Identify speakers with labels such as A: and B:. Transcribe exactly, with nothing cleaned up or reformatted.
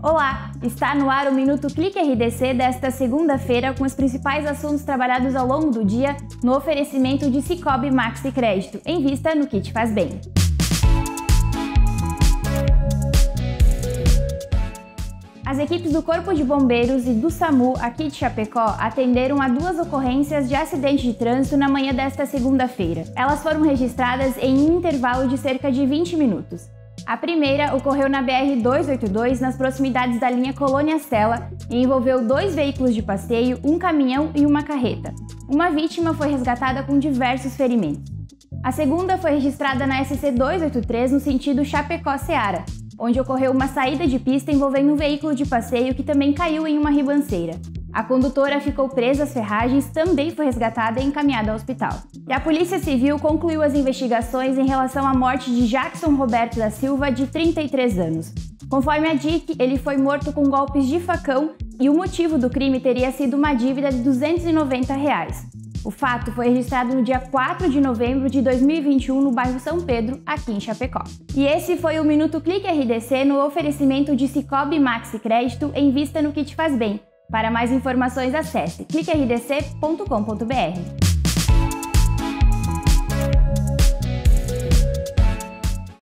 A: Olá, está no ar o Minuto Clique R D C desta segunda-feira com os principais assuntos trabalhados ao longo do dia no oferecimento de Sicoob Maxi Crédito, em vista no que te faz bem. As equipes do Corpo de Bombeiros e do SAMU aqui de Chapecó atenderam a duas ocorrências de acidente de trânsito na manhã desta segunda-feira. Elas foram registradas em um intervalo de cerca de vinte minutos. A primeira ocorreu na B R duzentos e oitenta e dois, nas proximidades da linha Colônia Stella, e envolveu dois veículos de passeio, um caminhão e uma carreta. Uma vítima foi resgatada com diversos ferimentos. A segunda foi registrada na S C duzentos e oitenta e três, no sentido Chapecó-Ceará, onde ocorreu uma saída de pista envolvendo um veículo de passeio que também caiu em uma ribanceira. A condutora ficou presa às ferragens, também foi resgatada e encaminhada ao hospital. E a Polícia Civil concluiu as investigações em relação à morte de Jackson Roberto da Silva, de trinta e três anos. Conforme a D I C, ele foi morto com golpes de facão e o motivo do crime teria sido uma dívida de duzentos e noventa reais. O fato foi registrado no dia quatro de novembro de dois mil e vinte e um no bairro São Pedro, aqui em Chapecó. E esse foi o Minuto Clique R D C no oferecimento de Sicoob Maxi Crédito, em vista no que te faz bem. Para mais informações, acesse clique r d c ponto com ponto b r.